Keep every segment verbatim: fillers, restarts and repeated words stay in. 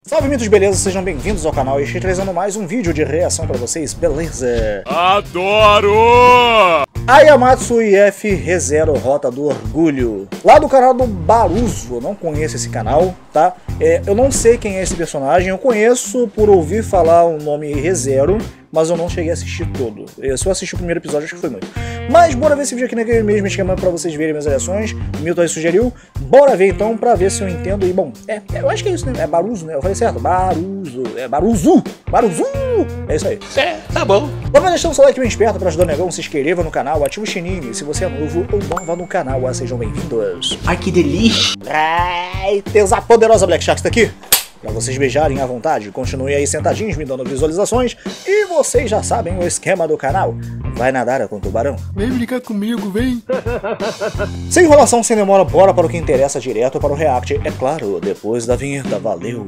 Salve mitos, beleza? Sejam bem-vindos ao canal e estou trazendo mais um vídeo de reação pra vocês, beleza? Adoro! Ayamatsu I F ReZero Rota do Orgulho, lá do canal do Baruzo. Eu não conheço esse canal, tá? É, eu não sei quem é esse personagem, eu conheço por ouvir falar o nome ReZero, mas eu não cheguei a assistir todo. Eu só assisti o primeiro episódio, acho que foi muito. Mas bora ver esse vídeo aqui naquele mesmo esquema pra vocês verem minhas reações. O Milton aí sugeriu. Bora ver então pra ver se eu entendo. E bom, é, eu acho que é isso, né? É Baruzo, né? Eu falei certo? Baruzo. É Baruzu. Baruzu. É isso aí. É, tá bom. Vamos deixar o seu like bem esperto pra ajudar o negão. Se inscreva no canal, ativa o sininho. Se você é novo ou nova no canal, sejam bem-vindos. Ai, que delícia. Ai, Deus, a poderosa Black Shark está aqui. Pra vocês beijarem à vontade, continuem aí sentadinhos me dando visualizações. E vocês já sabem o esquema do canal. Vai nadar com o tubarão? Vem brincar comigo, vem. Sem enrolação, sem demora, bora para o que interessa direto para o react. É claro, depois da vinheta. Valeu!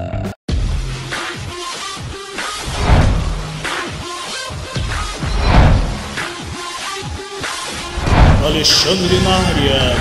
Alexandre na área.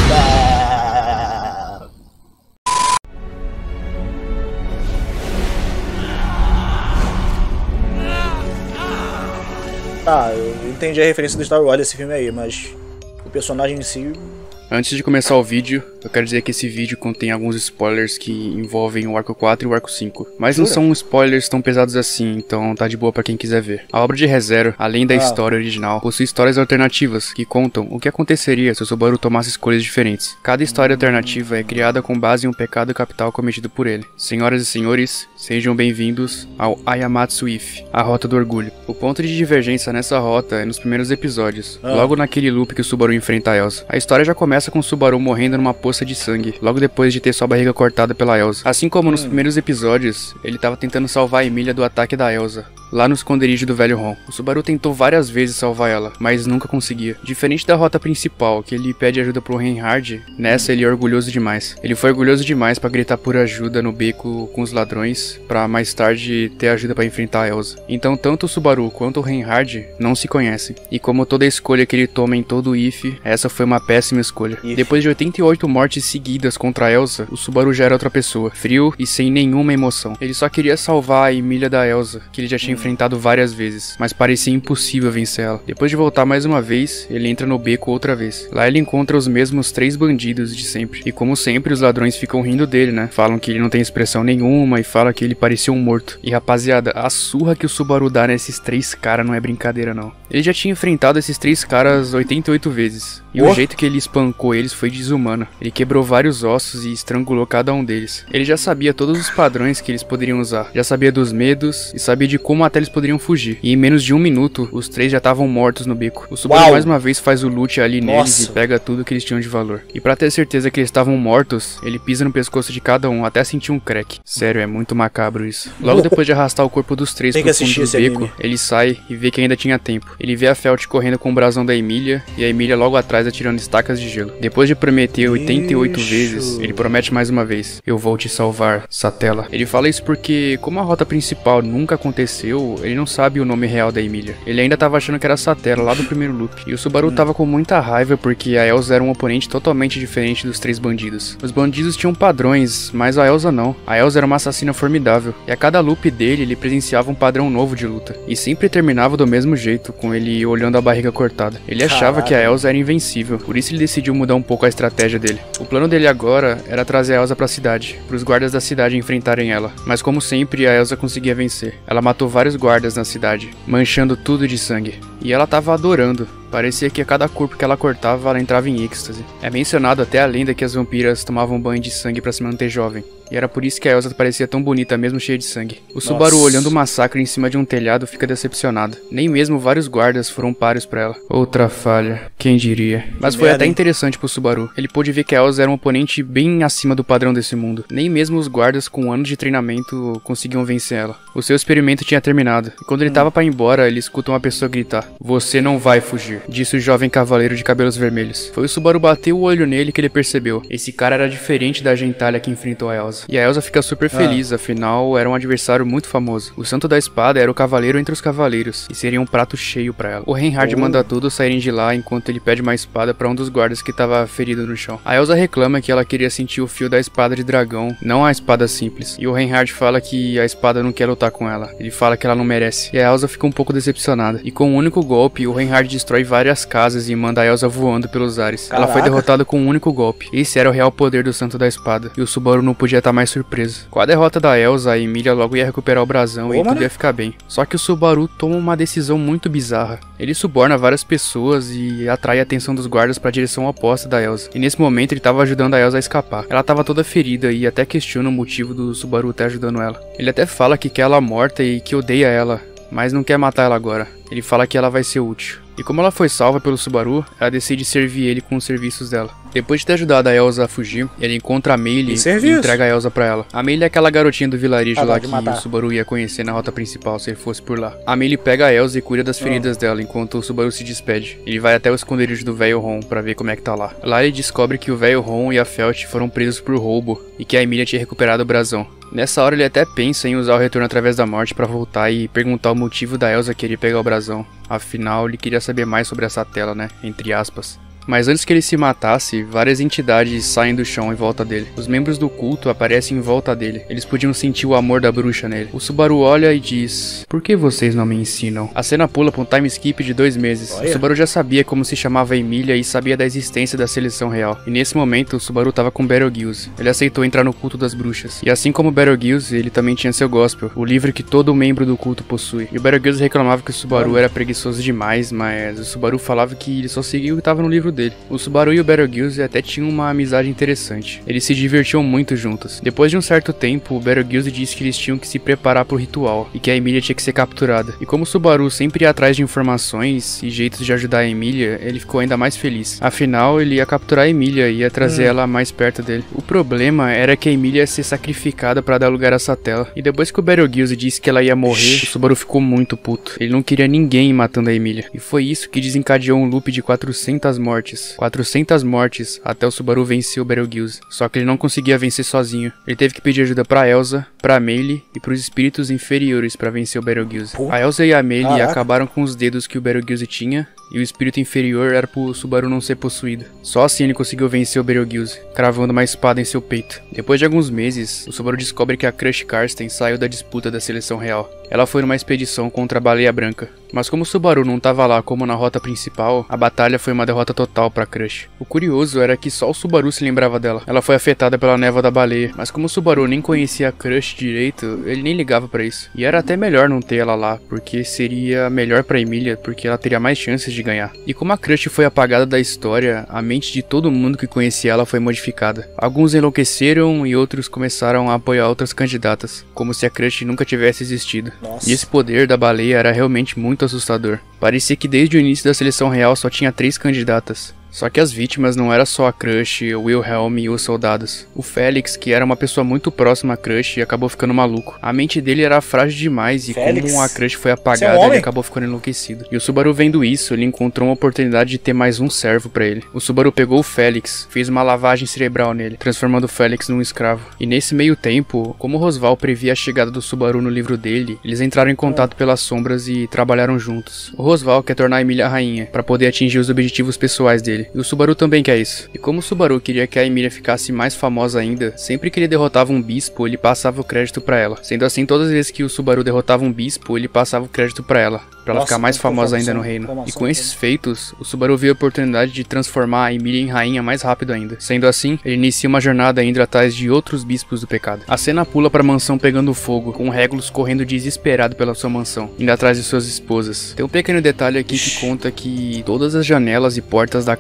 Tá, eu entendi a referência do Star Wars desse filme aí, mas o personagem em si... Antes de começar o vídeo, eu quero dizer que esse vídeo contém alguns spoilers que envolvem o arco quatro e o arco cinco. Mas não são spoilers tão pesados assim, então tá de boa pra quem quiser ver. A obra de ReZero, além da ah. história original, possui histórias alternativas que contam o que aconteceria se o Subaru tomasse escolhas diferentes. Cada história alternativa é criada com base em um pecado capital cometido por ele. Senhoras e senhores, sejam bem-vindos ao Ayamatsu I F, a Rota do Orgulho. O ponto de divergência nessa rota é nos primeiros episódios, ah. logo naquele loop que o Subaru enfrenta a Elsa. A história já começa Começa com o Subaru morrendo numa poça de sangue, logo depois de ter sua barriga cortada pela Elsa. Assim como nos hum. primeiros episódios, ele estava tentando salvar a Emilia do ataque da Elsa, lá no esconderijo do velho Ron. O Subaru tentou várias vezes salvar ela, mas nunca conseguia. Diferente da rota principal, que ele pede ajuda pro Reinhard, nessa ele é orgulhoso demais. Ele foi orgulhoso demais pra gritar por ajuda no beco com os ladrões, pra mais tarde ter ajuda pra enfrentar a Elsa. Então tanto o Subaru quanto o Reinhard não se conhecem. E como toda escolha que ele toma em todo o I F, essa foi uma péssima escolha. Depois de oitenta e oito mortes seguidas contra a Elsa, o Subaru já era outra pessoa, frio e sem nenhuma emoção. Ele só queria salvar a Emilia da Elsa, que ele já tinha hum. enfrentado várias vezes, mas parecia impossível vencer ela. Depois de voltar mais uma vez, ele entra no beco outra vez. Lá ele encontra os mesmos três bandidos de sempre. E como sempre, os ladrões ficam rindo dele, né? Falam que ele não tem expressão nenhuma e falam que ele parecia um morto. E rapaziada, a surra que o Subaru dá nesses três caras não é brincadeira não. Ele já tinha enfrentado esses três caras oitenta e oito vezes. E oh. o jeito que ele espancou eles foi desumano. Ele quebrou vários ossos e estrangulou cada um deles. Ele já sabia todos os padrões que eles poderiam usar. Já sabia dos medos e sabia de como até eles poderiam fugir. E em menos de um minuto, os três já estavam mortos no beco. O Subaru Uau. mais uma vez faz o loot ali Nossa. neles e pega tudo que eles tinham de valor. E pra ter certeza que eles estavam mortos, ele pisa no pescoço de cada um até sentir um crack. Sério, é muito macabro isso. Logo depois de arrastar o corpo dos três pro fundo do beco, anime. ele sai e vê que ainda tinha tempo. Ele vê a Felt correndo com o brasão da Emilia e a Emilia logo atrás atirando estacas de gelo. Depois de prometer oitenta e oito vezes, ele promete mais uma vez: eu vou te salvar, Satella. Ele fala isso porque, como a rota principal nunca aconteceu, ele não sabe o nome real da Emilia. Ele ainda tava achando que era Satella lá do primeiro loop. E o Subaru hum. tava com muita raiva porque a Elsa era um oponente totalmente diferente dos três bandidos. Os bandidos tinham padrões, mas a Elsa não. A Elsa era uma assassina formidável. E a cada loop dele, ele presenciava um padrão novo de luta. E sempre terminava do mesmo jeito, com ele olhando a barriga cortada. Ele achava Caralho. que a Elsa era invencível, por isso ele decidiu mudar um pouco a estratégia dele. O plano dele agora era trazer a Elsa pra cidade, para os guardas da cidade enfrentarem ela. Mas como sempre, a Elsa conseguia vencer. Ela matou vários guardas na cidade, manchando tudo de sangue. E ela tava adorando. Parecia que a cada corpo que ela cortava, ela entrava em êxtase. É mencionado até a lenda que as vampiras tomavam banho de sangue pra se manter jovem. E era por isso que a Elsa parecia tão bonita, mesmo cheia de sangue. O Nossa. Subaru, olhando o massacre em cima de um telhado, fica decepcionado. Nem mesmo vários guardas foram páreos pra ela. Outra falha, quem diria. Mas foi até interessante pro Subaru. Ele pôde ver que a Elsa era um oponente bem acima do padrão desse mundo. Nem mesmo os guardas com anos de treinamento conseguiam vencer ela. O seu experimento tinha terminado. E quando ele tava pra ir embora, ele escuta uma pessoa gritar: você não vai fugir. disse o jovem cavaleiro de cabelos vermelhos. Foi o Subaru bater o olho nele que ele percebeu. Esse cara era diferente da gentalha que enfrentou a Elsa. E a Elsa fica super feliz, ah. afinal era um adversário muito famoso. O Santo da Espada era o cavaleiro entre os cavaleiros, e seria um prato cheio pra ela. O Reinhard oh. manda todos saírem de lá enquanto ele pede uma espada pra um dos guardas que tava ferido no chão. A Elsa reclama que ela queria sentir o fio da espada de dragão, não a espada simples. E o Reinhard fala que a espada não quer lutar com ela. Ele fala que ela não merece. E a Elsa fica um pouco decepcionada. E com um único golpe, o Reinhard destrói várias casas e manda a Elsa voando pelos ares. Caraca. Ela foi derrotada com um único golpe. Esse era o real poder do Santo da Espada. E o Subaru não podia estar mais surpreso. Com a derrota da Elsa, a Emilia logo ia recuperar o brasão Ô, e tudo ia ficar bem. Só que o Subaru toma uma decisão muito bizarra. Ele suborna várias pessoas e atrai a atenção dos guardas para a direção oposta da Elsa. E nesse momento ele estava ajudando a Elsa a escapar. Ela estava toda ferida e até questiona o motivo do Subaru estar ajudando ela. Ele até fala que quer ela morta e que odeia ela, mas não quer matar ela agora. Ele fala que ela vai ser útil. E como ela foi salva pelo Subaru, ela decide servir ele com os serviços dela. Depois de ter ajudado a Elsa a fugir, ele encontra a Meili e, e entrega a Elsa pra ela. A Meili é aquela garotinha do vilarejo ah, lá que matar. o Subaru ia conhecer na rota principal se ele fosse por lá. A Meili pega a Elsa e cuida das feridas oh. dela enquanto o Subaru se despede. Ele vai até o esconderijo do velho Ron pra ver como é que tá lá. Lá ele descobre que o velho Ron e a Felt foram presos por roubo e que a Emilia tinha recuperado o brasão. Nessa hora ele até pensa em usar o retorno através da morte pra voltar e perguntar o motivo da Elsa querer pegar o brasão. Afinal, ele queria saber mais sobre essa tela, né? Entre aspas. Mas antes que ele se matasse, várias entidades saem do chão em volta dele. Os membros do culto aparecem em volta dele. Eles podiam sentir o amor da bruxa nele. O Subaru olha e diz: "Por que vocês não me ensinam?" A cena pula para um time skip de dois meses. Olha. O Subaru já sabia como se chamava Emilia e sabia da existência da seleção real. E nesse momento, o Subaru tava com Betelgeuse. Ele aceitou entrar no culto das bruxas. E assim como Betelgeuse, ele também tinha seu gospel, o livro que todo membro do culto possui. E o Betelgeuse reclamava que o Subaru era preguiçoso demais, mas o Subaru falava que ele só seguia o que estava no livro dele. O Subaru e o Betelgeuse até tinham uma amizade interessante. Eles se divertiam muito juntos. Depois de um certo tempo, o Betelgeuse disse que eles tinham que se preparar pro ritual e que a Emilia tinha que ser capturada. E como o Subaru sempre ia atrás de informações e jeitos de ajudar a Emilia, ele ficou ainda mais feliz. Afinal, ele ia capturar a Emilia e ia trazer hum. ela mais perto dele. O problema era que a Emilia ia ser sacrificada para dar lugar a essa tela. E depois que o Betelgeuse disse que ela ia morrer, o Subaru ficou muito puto. Ele não queria ninguém matando a Emilia. E foi isso que desencadeou um loop de quatrocentas mortes. quatrocentas mortes até o Subaru vencer o Betelgeuse. Só que ele não conseguia vencer sozinho. Ele teve que pedir ajuda pra Elsa, pra Meili e pros espíritos inferiores pra vencer o Betelgeuse. A Elsa e a Meili Caraca. acabaram com os dedos que o Betelgeuse tinha e o espírito inferior era pro Subaru não ser possuído. Só assim ele conseguiu vencer o Betelgeuse, cravando uma espada em seu peito. Depois de alguns meses, o Subaru descobre que a Crush Karsten saiu da disputa da seleção real. Ela foi numa expedição contra a Baleia Branca. Mas como o Subaru não estava lá como na rota principal, a batalha foi uma derrota total pra Crush. O curioso era que só o Subaru se lembrava dela. Ela foi afetada pela névoa da baleia, mas como o Subaru nem conhecia a Crush direito, ele nem ligava pra isso. E era até melhor não ter ela lá, porque seria melhor pra Emilia, porque ela teria mais chances de ganhar. E como a Crush foi apagada da história, a mente de todo mundo que conhecia ela foi modificada. Alguns enlouqueceram e outros começaram a apoiar outras candidatas, como se a Crush nunca tivesse existido. Nossa. E esse poder da baleia era realmente muito assustador. Parecia que desde o início da seleção real só tinha três candidatas. Só que as vítimas não era só a Crush, o Wilhelm e os soldados. O Félix, que era uma pessoa muito próxima à Crush, acabou ficando maluco. A mente dele era frágil demais e Félix? como a Crush foi apagada, é um ele acabou ficando enlouquecido. E o Subaru vendo isso, ele encontrou uma oportunidade de ter mais um servo pra ele. O Subaru pegou o Félix, fez uma lavagem cerebral nele, transformando o Félix num escravo. E nesse meio tempo, como o Rosval previa a chegada do Subaru no livro dele, eles entraram em contato pelas sombras e trabalharam juntos. O Rosval quer tornar a Emilia rainha, pra poder atingir os objetivos pessoais dele. E o Subaru também quer isso. E como o Subaru queria que a Emilia ficasse mais famosa ainda, sempre que ele derrotava um bispo, ele passava o crédito pra ela. Sendo assim, todas as vezes que o Subaru derrotava um bispo, ele passava o crédito pra ela, pra ela Nossa, ficar mais famosa ainda no reino. E com esses feitos, o Subaru viu a oportunidade de transformar a Emilia em rainha mais rápido ainda. Sendo assim, ele inicia uma jornada indo atrás de outros bispos do pecado. A cena pula pra mansão pegando fogo, com Regulus correndo desesperado pela sua mansão, indo atrás de suas esposas. Tem um pequeno detalhe aqui que conta que todas as janelas e portas da casa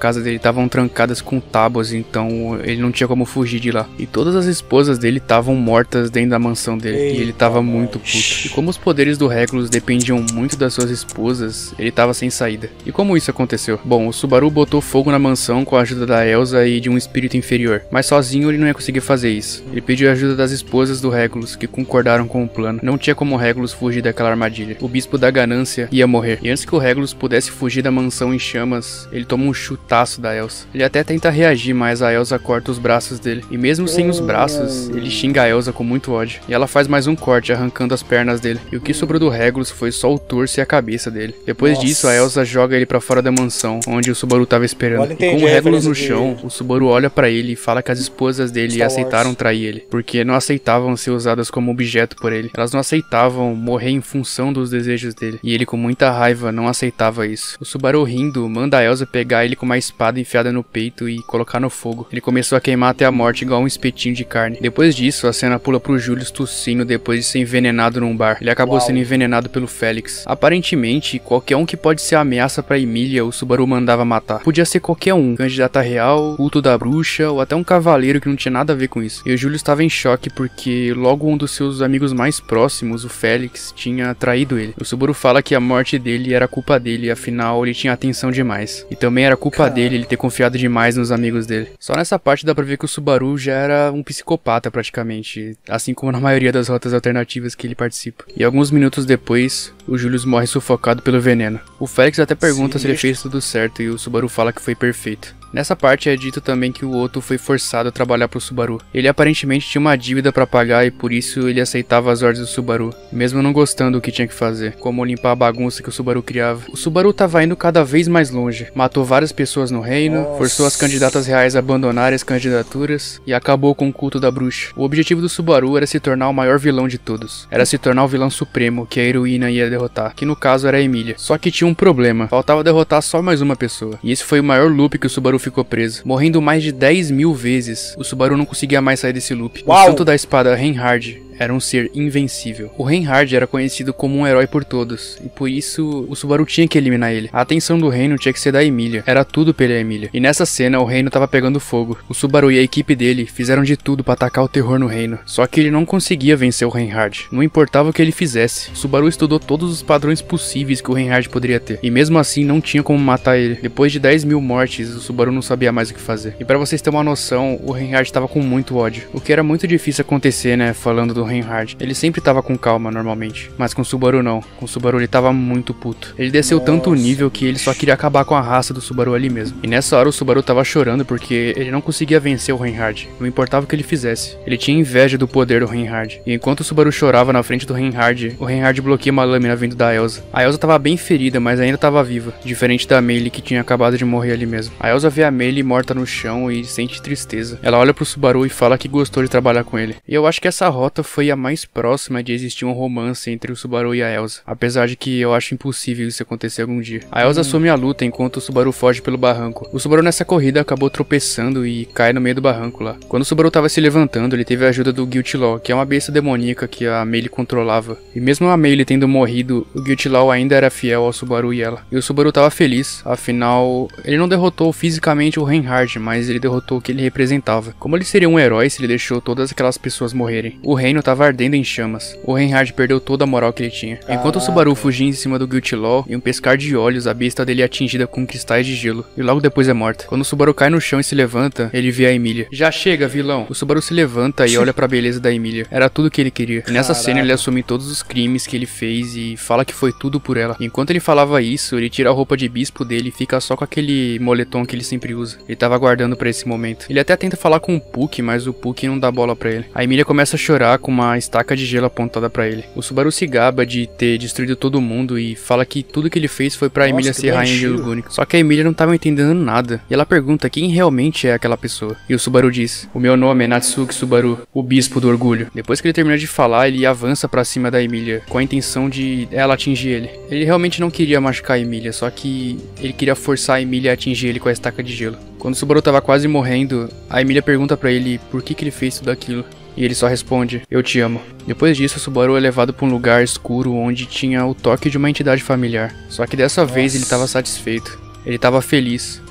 casa dele estavam trancadas com tábuas, então ele não tinha como fugir de lá. E todas as esposas dele estavam mortas dentro da mansão dele. Eita, e ele tava muito puto. E como os poderes do Regulus dependiam muito das suas esposas, ele tava sem saída. E como isso aconteceu? Bom, o Subaru botou fogo na mansão com a ajuda da Elsa e de um espírito inferior. Mas sozinho ele não ia conseguir fazer isso. Ele pediu a ajuda das esposas do Regulus, que concordaram com o plano. Não tinha como o Regulus fugir daquela armadilha. O bispo da ganância ia morrer. E antes que o Regulus pudesse fugir da mansão em chamas, ele toma um chutaço da Elsa. Ele até tenta reagir, mas a Elsa corta os braços dele. E mesmo sem os braços, ele xinga a Elsa com muito ódio. E ela faz mais um corte, arrancando as pernas dele. E o que sobrou do Regulus foi só o torso e a cabeça dele. Depois Nossa. disso, a Elsa joga ele pra fora da mansão, onde o Subaru tava esperando. E com o Regulus no chão, o Subaru olha pra ele e fala que as esposas dele Star aceitaram Wars. trair ele, porque não aceitavam ser usadas como objeto por ele. Elas não aceitavam morrer em função dos desejos dele. E ele, com muita raiva, não aceitava isso. O Subaru, rindo, manda a Elsa pegar ele com uma espada enfiada no peito e colocar no fogo. Ele começou a queimar até a morte igual um espetinho de carne. Depois disso, a cena pula pro Julius tossindo depois de ser envenenado num bar. Ele acabou Uau. sendo envenenado pelo Félix. Aparentemente, qualquer um que pode ser ameaça pra Emília, o Subaru mandava matar. Podia ser qualquer um, candidata real, culto da bruxa ou até um cavaleiro que não tinha nada a ver com isso. E o Julius estava em choque porque logo um dos seus amigos mais próximos, o Félix, tinha traído ele. O Subaru fala que a morte dele era culpa dele, afinal ele tinha atenção demais. E também era culpa Caramba. dele ele ter confiado demais nos amigos dele. Só nessa parte dá pra ver que o Subaru já era um psicopata praticamente, assim como na maioria das rotas alternativas que ele participa. E alguns minutos depois, o Julius morre sufocado pelo veneno. O Félix até pergunta Sim, se ele fez tudo certo e o Subaru fala que foi perfeito. Nessa parte é dito também que o Otto foi forçado a trabalhar pro Subaru. Ele aparentemente tinha uma dívida pra pagar e por isso ele aceitava as ordens do Subaru, mesmo não gostando do que tinha que fazer, como limpar a bagunça que o Subaru criava. O Subaru tava indo cada vez mais longe, matou várias pessoas no reino, Nossa. forçou as candidatas reais a abandonarem as candidaturas e acabou com o culto da bruxa. O objetivo do Subaru era se tornar o maior vilão de todos. Era se tornar o vilão supremo que a heroína ia derrotar, que no caso era a Emília. Só que tinha um problema, faltava derrotar só mais uma pessoa. E esse foi o maior loop que o Subaru ficou preso. Morrendo mais de dez mil vezes, o Subaru não conseguia mais sair desse loop. Uau. O santo da espada Reinhard era um ser invencível. O Reinhard era conhecido como um herói por todos, e por isso o Subaru tinha que eliminar ele. A atenção do reino tinha que ser da Emília, era tudo pela Emília. E nessa cena o reino tava pegando fogo. O Subaru e a equipe dele fizeram de tudo pra atacar o terror no reino, só que ele não conseguia vencer o Reinhard. Não importava o que ele fizesse, o Subaru estudou todos os padrões possíveis que o Reinhard poderia ter, e mesmo assim não tinha como matar ele. Depois de dez mil mortes, o Subaru não sabia mais o que fazer. E pra vocês terem uma noção, o Reinhard tava com muito ódio, o que era muito difícil acontecer, né, falando do Reinhard. Ele sempre tava com calma normalmente, mas com o Subaru não. Com o Subaru ele tava muito puto. Ele desceu Nossa. tanto o nível que ele só queria acabar com a raça do Subaru ali mesmo. E nessa hora o Subaru tava chorando porque ele não conseguia vencer o Reinhard. Não importava o que ele fizesse. Ele tinha inveja do poder do Reinhard. E enquanto o Subaru chorava na frente do Reinhard, o Reinhard bloqueia uma lâmina vindo da Elsa. A Elsa tava bem ferida, mas ainda tava viva, diferente da Meili que tinha acabado de morrer ali mesmo. A Elsa vê a Meili morta no chão e sente tristeza. Ela olha pro Subaru e fala que gostou de trabalhar com ele. E eu acho que essa rota foi a mais próxima de existir um romance entre o Subaru e a Elsa, apesar de que eu acho impossível isso acontecer algum dia. A Elsa hum. assume a luta enquanto o Subaru foge pelo barranco. O Subaru nessa corrida acabou tropeçando e cai no meio do barranco lá. Quando o Subaru tava se levantando, ele teve a ajuda do Guilty-Law, que é uma besta demoníaca que a Meili controlava. E mesmo a Meili tendo morrido, o Guilty-Law ainda era fiel ao Subaru e ela. E o Subaru tava feliz, afinal, ele não derrotou fisicamente o Reinhard, mas ele derrotou o que ele representava. Como ele seria um herói se ele deixou todas aquelas pessoas morrerem? O reino tava ardendo em chamas. O Reinhard perdeu toda a moral que ele tinha. Enquanto o Subaru fugia em cima do Guilty-Law, em um pescar de olhos, a besta dele é atingida com cristais de gelo, e logo depois é morta. Quando o Subaru cai no chão e se levanta, ele vê a Emília. Já chega, vilão! O Subaru se levanta e olha pra beleza da Emília. Era tudo que ele queria. E nessa Caraca. cena ele assume todos os crimes que ele fez e fala que foi tudo por ela. E enquanto ele falava isso, ele tira a roupa de bispo dele e fica só com aquele moletom que ele sempre usa. Ele tava aguardando pra esse momento. Ele até tenta falar com o Puck, mas o Puck não dá bola pra ele. A Emília começa a chorar com uma estaca de gelo apontada pra ele. O Subaru se gaba de ter destruído todo mundo e fala que tudo que ele fez foi pra Emília ser rainha de Lugunic. Só que a Emília não tava entendendo nada. E ela pergunta quem realmente é aquela pessoa. E o Subaru diz: o meu nome é Natsuki Subaru, o bispo do orgulho. Depois que ele termina de falar, ele avança pra cima da Emília, com a intenção de ela atingir ele. Ele realmente não queria machucar a Emília, só que ele queria forçar a Emília a atingir ele com a estaca de gelo. Quando o Subaru tava quase morrendo, a Emília pergunta pra ele por que que ele fez tudo aquilo. E ele só responde: eu te amo. Depois disso, o Subaru é levado para um lugar escuro onde tinha o toque de uma entidade familiar. Só que dessa Nossa. vez ele estava satisfeito. Ele estava feliz.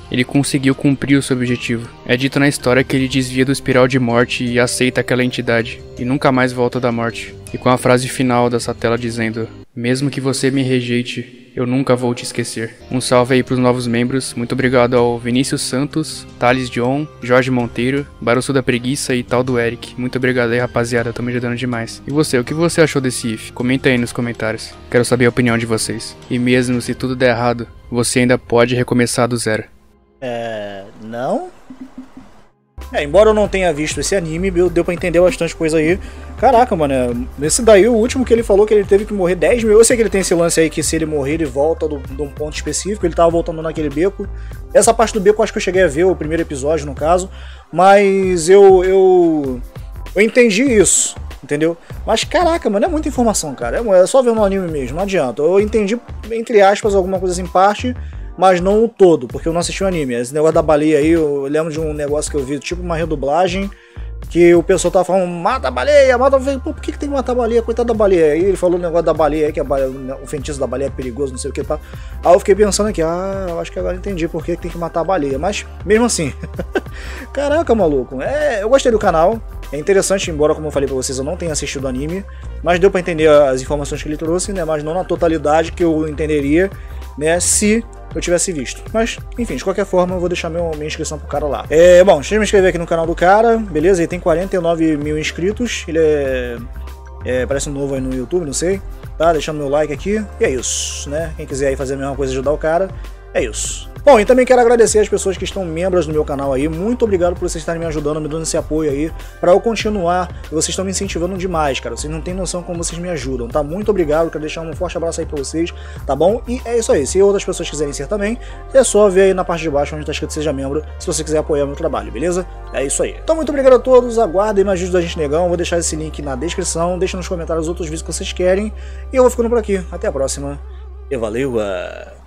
ele conseguiu cumprir o seu objetivo. É dito na história que ele desvia do espiral de morte e aceita aquela entidade, e nunca mais volta da morte. E com a frase final dessa tela dizendo: mesmo que você me rejeite, eu nunca vou te esquecer. Um salve aí pros novos membros. Muito obrigado ao Vinícius Santos, Thales John, Jorge Monteiro, Baruçu da Preguiça e tal do Eric. Muito obrigado aí, rapaziada, tô me ajudando demais. E você, o que você achou desse I F? Comenta aí nos comentários. Quero saber a opinião de vocês. E mesmo se tudo der errado, você ainda pode recomeçar do zero. É... não? É, embora eu não tenha visto esse anime, deu pra entender bastante coisa aí. Caraca, mano, nesse daí, o último que ele falou que ele teve que morrer dez mil. Eu sei que ele tem esse lance aí que se ele morrer, ele volta do, de um ponto específico. Ele tava voltando naquele beco. Essa parte do beco eu acho que eu cheguei a ver, o primeiro episódio, no caso. Mas eu... eu, eu entendi isso, entendeu? Mas caraca, mano, é muita informação, cara. É só ver no anime mesmo, não adianta. Eu entendi, entre aspas, alguma coisa em parte, mas não o todo, porque eu não assisti o anime. Esse negócio da baleia aí, eu lembro de um negócio que eu vi, tipo uma redublagem, que o pessoal tava falando, mata a baleia, mata a baleia. Pô, por que, que tem que matar a baleia? Coitada da baleia. Aí ele falou o negócio da baleia aí, que a baleia, o feitiço da baleia é perigoso, não sei o que. Tá. Aí eu fiquei pensando aqui, ah, eu acho que agora entendi por que tem que matar a baleia. Mas, mesmo assim, caraca, maluco. É, eu gostei do canal. É interessante, embora, como eu falei pra vocês, eu não tenha assistido o anime, mas deu pra entender as informações que ele trouxe, né? Mas não na totalidade que eu entenderia, né? Se eu tivesse visto. Mas, enfim, de qualquer forma, eu vou deixar meu, minha inscrição pro cara lá. É, bom, deixa eu me inscrever aqui no canal do cara, beleza? Ele tem quarenta e nove mil inscritos, ele é, é... parece um novo aí no YouTube, não sei. Tá, deixando meu like aqui, e é isso, né? Quem quiser aí fazer a mesma coisa, ajudar o cara, é isso. Bom, e também quero agradecer as pessoas que estão membros do meu canal aí. Muito obrigado por vocês estarem me ajudando, me dando esse apoio aí, pra eu continuar. Vocês estão me incentivando demais, cara. Vocês não têm noção como vocês me ajudam, tá? Muito obrigado, quero deixar um forte abraço aí pra vocês, tá bom? E é isso aí. Se outras pessoas quiserem ser também, é só ver aí na parte de baixo onde tá escrito seja membro, se você quiser apoiar meu trabalho, beleza? É isso aí. Então, muito obrigado a todos. Aguardem mais vídeos da Gente Negão. Vou deixar esse link na descrição. Deixa nos comentários outros vídeos que vocês querem. E eu vou ficando por aqui. Até a próxima. E valeu!